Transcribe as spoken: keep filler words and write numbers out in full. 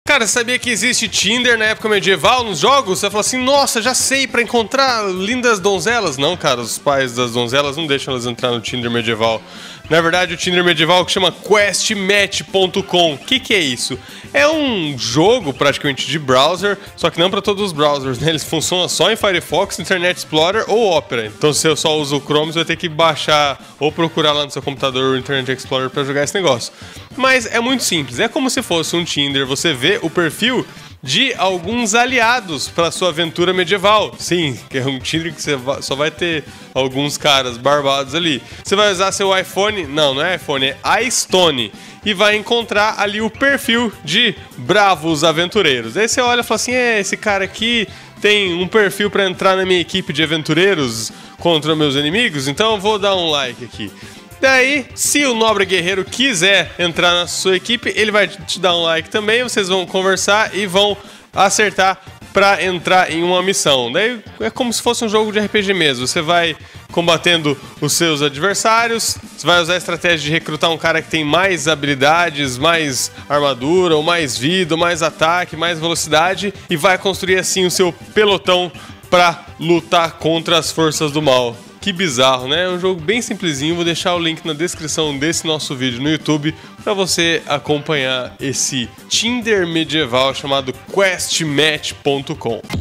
Cara, você sabia que existe Tinder na época medieval nos jogos? Você fala assim, nossa, já sei, pra encontrar lindas donzelas. Não, cara, os pais das donzelas não deixam elas entrar no Tinder medieval. Na verdade, o Tinder medieval que chama quest match ponto com. O que que é isso? É um jogo praticamente de browser, só que não para todos os browsers, né? Eles funcionam só em Firefox, Internet Explorer ou Opera. Então, se eu só uso o Chrome, você vai ter que baixar ou procurar lá no seu computador o Internet Explorer para jogar esse negócio. Mas é muito simples, é como se fosse um Tinder. Você vê o perfil de alguns aliados para sua aventura medieval. Sim, que é um Tinder que você só vai ter alguns caras barbados ali. Você vai usar seu iPhone, não, não é iPhone, é iStone, e vai encontrar ali o perfil de bravos aventureiros. Aí você olha e fala assim, é, esse cara aqui tem um perfil para entrar na minha equipe de aventureiros contra meus inimigos, então eu vou dar um like aqui. Daí, se o nobre guerreiro quiser entrar na sua equipe, ele vai te dar um like também, vocês vão conversar e vão acertar para entrar em uma missão. Daí é como se fosse um jogo de R P G mesmo. Você vai combatendo os seus adversários, você vai usar a estratégia de recrutar um cara que tem mais habilidades, mais armadura, ou mais vida, ou mais ataque, mais velocidade, e vai construir assim o seu pelotão para lutar contra as forças do mal. Que bizarro, né? É um jogo bem simplesinho. Vou deixar o link na descrição desse nosso vídeo no YouTube para você acompanhar esse Tinder medieval chamado quest match ponto com.